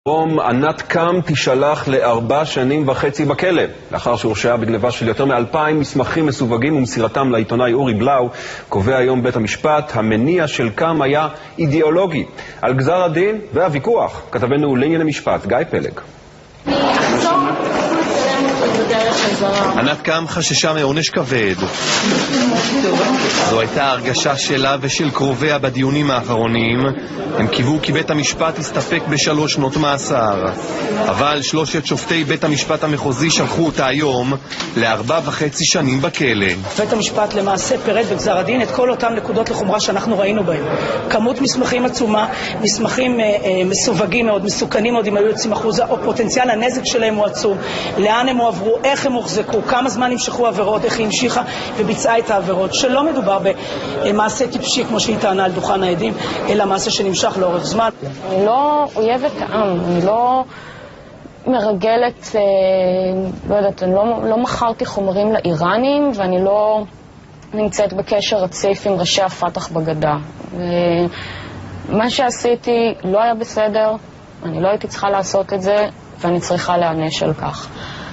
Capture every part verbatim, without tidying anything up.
רום ענת קם תישלח לארבע שנים וחצי בכלא, לאחר שהורשעה בגניבה של יותר מאלפיים מסמכים מסווגים ומסירתם לעיתונאי אורי בלאו. קובע היום בית המשפט, המניע של קם היה אידיאולוגי. על גזר הדין והוויכוח, כתבנו לענייני משפט, גיא פלג. ענת קם חששה מעונש כבד. זו הייתה הרגשה שלה ושל קרוביה בדיונים האחרונים. הם קיוו כי בית המשפט הסתפק בשלוש שנות מאסר, אבל שלושת שופטי בית המשפט המחוזי שלחו אותה היום לארבע וחצי שנים בכלא. בית המשפט למעשה פירט בגזר הדין את כל אותם נקודות לחומרה שאנחנו ראינו בהם. כמות מסמכים עצומה, מסמכים אה, אה, מסווגים מאוד, מסוכנים מאוד אם היו יוצאים החוצה, או פוטנציאל הנזק שלהם הוא עצום, לאן הם הועברו, איך הם הוחזקו, כמה זמן נמשכו עבירות, איך היא המשיכה וביצעה את העבירות, שלא מדובר במעשה טיפשי כמו שהיא טענה על דוכן העדים, אלא מעשה שנמשך לאורך זמן. אני לא אויבת העם, אני לא מרגלת, אה, לא יודעת, אני לא, לא מכרתי חומרים לאיראנים, ואני לא נמצאת בקשר רציף עם ראשי הפתח בגדה. מה שעשיתי לא היה בסדר, אני לא הייתי צריכה לעשות את זה, ואני צריכה להענש על כך.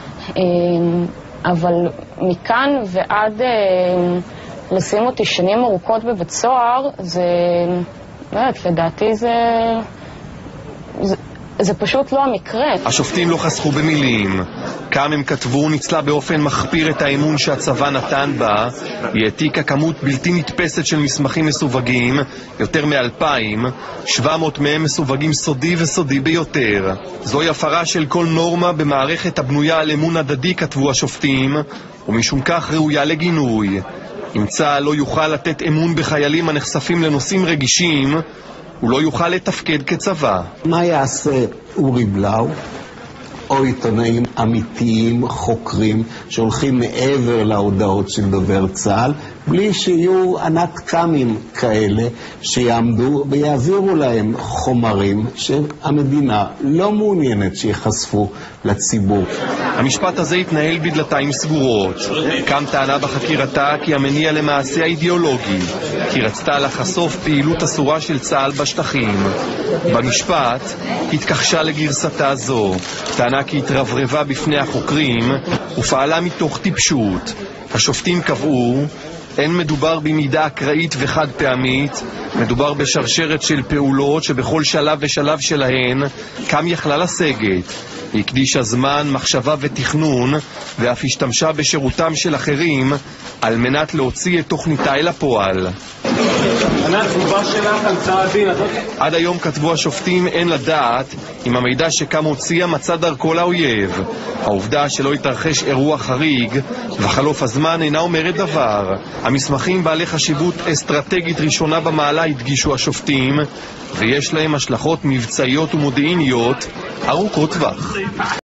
אבל מכאן ועד לשים אותי שנים ארוכות בבית סוהר, זה, לא יודעת, לדעתי זה, זה, זה פשוט לא המקרה. השופטים לא חסכו במילים. קם הם כתבו, ניצלה באופן מחפיר את האמון שהצבא נתן בה. היא העתיקה כמות בלתי נתפסת של מסמכים מסווגים, יותר מאלפיים, שבע מאות מהם מסווגים סודי וסודי ביותר. זוהי הפרה של כל נורמה במערכת הבנויה על אמון הדדי, כתבו השופטים, ומשום כך ראויה לגינוי. אם צה"ל לא יוכל לתת אמון בחיילים הנחשפים לנושאים רגישים, הוא לא יוכל לתפקד כצבא. מה יעשה אורי בלאו או עיתונאים אמיתיים, חוקרים, שהולכים מעבר להודעות של דובר צה"ל, בלי שיהיו ענת קמים כאלה שיעמדו ויעבירו להם חומרים שהמדינה לא מעוניינת שיחשפו לציבור? המשפט הזה התנהל בדלתיים סגורות. קם טענה בחקירתה כי המניע למעשה האידיאולוגי, כי רצתה לחשוף פעילות אסורה של צה"ל בשטחים. במשפט התכחשה לגרסתה זו, טענה כי התרברבה בפני החוקרים ופעלה מתוך טיפשות. השופטים קבעו, אין מדובר במידה אקראית וחד פעמית, מדובר בשרשרת של פעולות שבכל שלב ושלב שלהן קם יכלה לסגת. היא הקדישה זמן, מחשבה ותכנון, ואף השתמשה בשירותם של אחרים על מנת להוציא את תוכניתה אל הפועל. עד היום כתבו השופטים, אין לדעת אם המידע שקם הוציאה מצא דרכו לאויב. העובדה שלא התרחש אירוע חריג וחלוף הזמן אינה אומרת דבר. המסמכים בעלי חשיבות אסטרטגית ראשונה במעלה הדגישו השופטים, ויש להם השלכות מבצעיות ומודיעיניות ארוכות טווח.